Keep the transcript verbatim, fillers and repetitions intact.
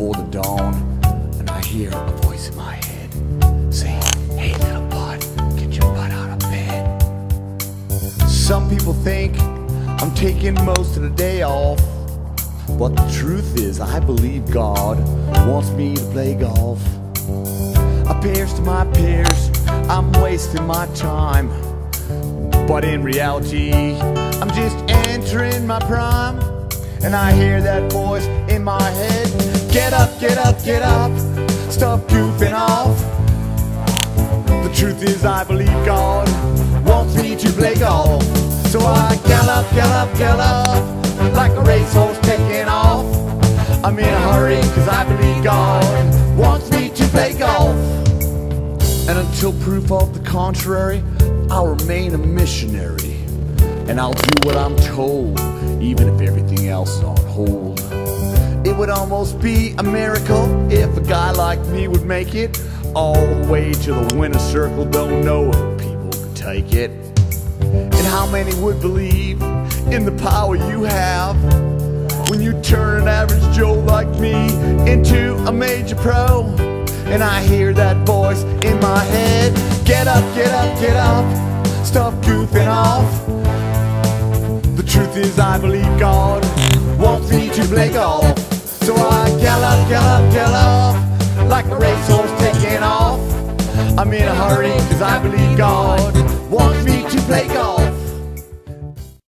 before the dawn, and I hear a voice in my head saying, "Hey little bud, get your butt out of bed." Some people think I'm taking most of the day off, but the truth is I believe God wants me to play golf. Appears to my peers I'm wasting my time, but in reality I'm just entering my prime. And I hear that voice in my head, "Get up, get up, get up, stop goofing off." The truth is I believe God wants me to play golf. So I gallop, gallop, gallop, like a racehorse taking off. I'm in a hurry cause I believe God wants me to play golf. And until proof of the contrary, I'll remain a missionary, and I'll do what I'm told, even if everything else is on hold. It would almost be a miracle if a guy like me would make it all the way to the winner's circle. Don't know if people could take it. And how many would believe in the power you have when you turn an average Joe like me into a major pro? And I hear that voice in my head, "Get up, get up, get up, stop goofing off." The truth is I believe God wants me to play golf. So I gallop, gallop, gallop, like a racehorse taking off. I'm in a hurry cause I believe God wants me to play golf.